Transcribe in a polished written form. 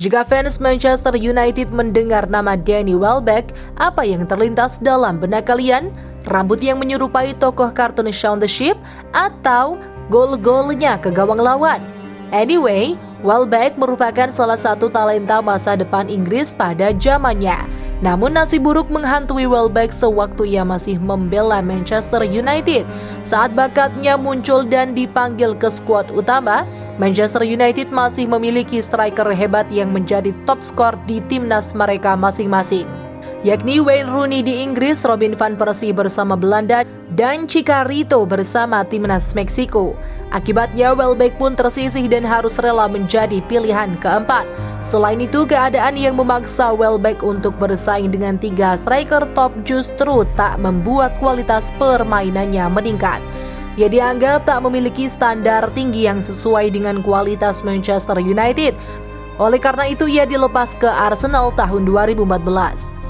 Jika fans Manchester United mendengar nama Danny Welbeck, apa yang terlintas dalam benak kalian? Rambut yang menyerupai tokoh kartun Shaun the Sheep atau gol-golnya ke gawang lawan? Anyway, Welbeck merupakan salah satu talenta masa depan Inggris pada zamannya. Namun nasib buruk menghantui Welbeck sewaktu ia masih membela Manchester United. Saat bakatnya muncul dan dipanggil ke skuad utama, Manchester United masih memiliki striker hebat yang menjadi top skor di timnas mereka masing-masing, yakni Wayne Rooney di Inggris, Robin van Persie bersama Belanda, dan Chicharito bersama timnas Meksiko. Akibatnya Welbeck pun tersisih dan harus rela menjadi pilihan keempat. Selain itu, keadaan yang memaksa Welbeck untuk bersaing dengan 3 striker top justru tak membuat kualitas permainannya meningkat. Ia dianggap tak memiliki standar tinggi yang sesuai dengan kualitas Manchester United. Oleh karena itu, ia dilepas ke Arsenal tahun 2014.